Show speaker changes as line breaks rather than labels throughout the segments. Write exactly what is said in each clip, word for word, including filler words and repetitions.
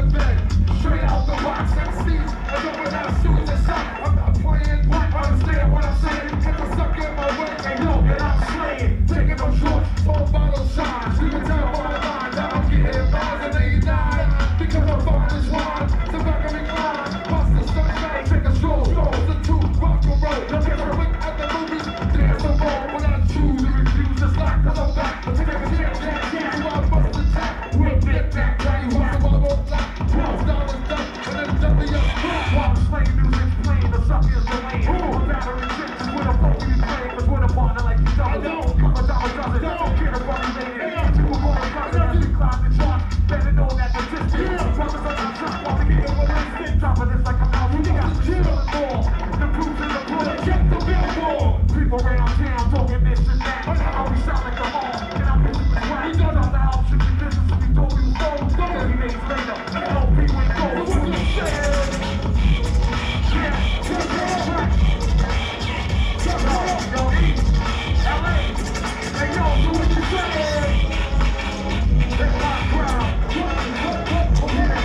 the bed, straight out the box and seats. I go without shoes and socks. I'm not playing, understand what I'm saying. Get the suck in my way, and yo, and I'm slaying. Taking no shorts, full bottle shines. You can tell by the line that I'm getting bars and eighty-nine. Because I'm fine as wine, so back and recline. Bust the sunshine, take a stroll. The two rock and roll. Don't get a look at the movies, dance and roll. When I choose to refuse to slack, cause I'm back. But take a chance, chance, chance. So I bust the tap. Whip it back, tell you what I'm all about. Twelve dollars done, and then W up. While playing music's playing, the sucker's delaying. Who? Battery chips with a phone you playing. Cause with a partner like you don't. Come a dollar dozen, don't care about you later. You were born a cousin as we climb the charts. Better know that the distance. Brothers on our top while we get it with top of this like I'm out. We got the chill ball. The proof's in the book. Check the billboard. People around town talking this and that. How we sound like the hall. And I'm music with swag. We done all the house should be business if we thought we was gold. thirty days later, L P went gold. What you said? Yeah, check it out. Check it out, yo, E, L A. Hey, yo, do what you said. Hip hop crowd. Okay.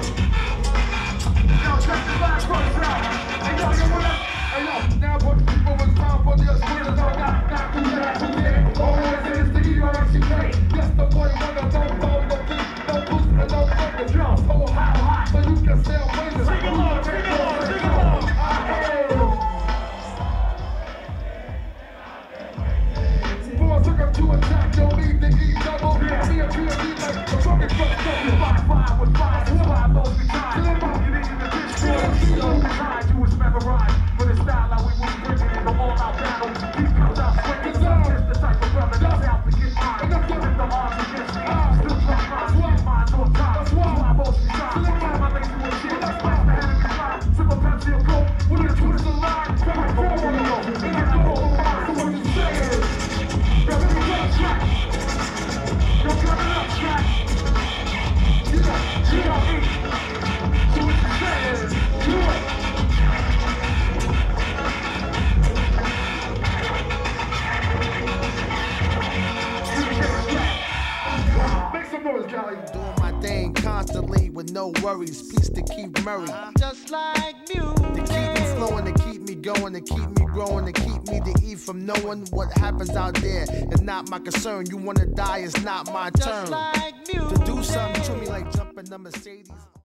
Yo, check the back first out. Hey, yo, you wanna? Hey, yo, now what people was time for the squeeze. No, not, not who that, who that. Always is the hero that she played. Yes, the boy wanna don't know the beat. No boost and no fucking jump. So high, high, so you can stay away. Sing along, sing along, sing along. Boy, took up to attack, don't need the E double. Yeah, me a P M D like the fucking first double. Five, five with five, it's five, those be times. You need to ditch for it. So behind you is memorized. For the style how we was bringing in the all-out battle. He comes out swinging, just the type of brother that's out to get mine. And I'm giving the odds against me. Still try mine, get mine on time. That's why I both be shot. Still try my lazy with shit. That's why I'm ahead of me fly. Sip a Pepsi or Coke, with a twist of line. Come on, come on, and I go over mine. So what you say is, yo, let me get a track. Yo, coming up track. You got, you got me. So what you say is, do it. Make some noise, Cali.
Doing my thing constantly with no worries. Peace to Keith Murray.
Just like music.
To keep me flowing, to keep me going, to keep me growing, to keep me to eat from knowing what happens out there. It's not my concern. You wanna die, it's not my turn.
Just like music.
To do something to me like jumping a Mercedes.